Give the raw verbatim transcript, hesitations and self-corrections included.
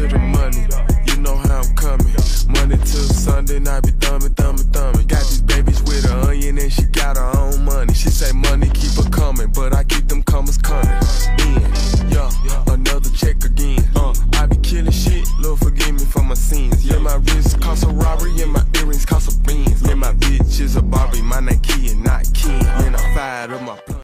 to the money, you know how I'm coming. Monday till Sunday, I be thumbing, thumbing, thumbing. Got these babies with an onion and she got her own money. She say money keep her coming, but I keep them commas coming. In, yeah, another check again. Uh, I be killing shit, Lord forgive me for my sins. Yeah, my wrist cost a robbery and my earrings cost a beans. Yeah, my bitch is a Barbie, my name Key and not Ken. And I fired up my